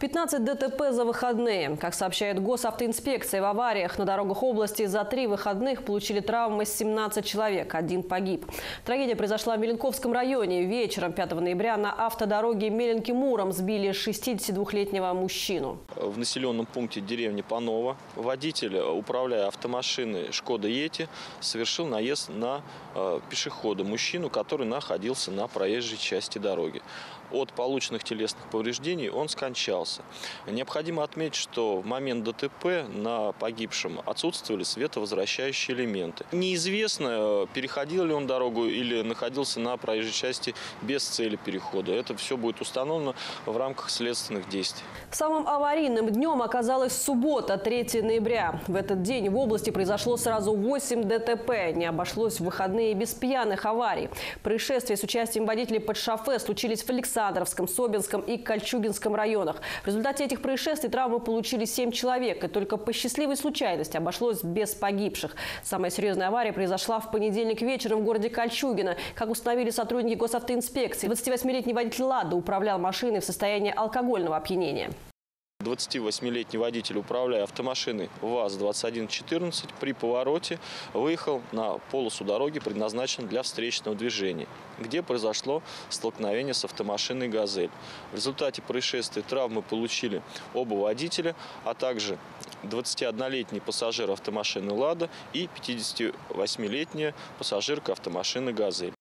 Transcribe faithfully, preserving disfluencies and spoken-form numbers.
пятнадцать ДТП за выходные. Как сообщает госавтоинспекция, в авариях на дорогах области за три выходных получили травмы семнадцать человек, один погиб. Трагедия произошла в Меленковском районе. Вечером пятого ноября на автодороге Меленки-Муром сбили шестидесятидвухлетнего мужчину. В населенном пункте деревни Панова водитель, управляя автомашиной «Шкода Йети», совершил наезд на э, пешехода, мужчину, который находился на проезжей части дороги. От полученных телесных повреждений он скончался. Необходимо отметить, что в момент ДТП на погибшем отсутствовали световозвращающие элементы. Неизвестно, переходил ли он дорогу или находился на проезжей части без цели перехода. Это все будет установлено в рамках следственных действий. Самым аварийным днем оказалась суббота, третьего ноября. В этот день в области произошло сразу восемь ДТП. Не обошлось в выходные без пьяных аварий. Происшествия с участием водителей под шофе случились в Александровском, Собинском и Кольчугинском районах. В результате этих происшествий травмы получили семь человек. И только по счастливой случайности обошлось без погибших. Самая серьезная авария произошла в понедельник вечером в городе Кольчугино. Как установили сотрудники госавтоинспекции, двадцативосьмилетний водитель «Лада» управлял машиной в состоянии алкогольного опьянения. двадцативосьмилетний водитель, управляя автомашиной ВАЗ двадцать один четырнадцать, при повороте выехал на полосу дороги, предназначенной для встречного движения, где произошло столкновение с автомашиной «Газель». В результате происшествия травмы получили оба водителя, а также двадцатиоднолетний пассажир автомашины «Лада» и пятидесятивосьмилетняя пассажирка автомашины «Газель».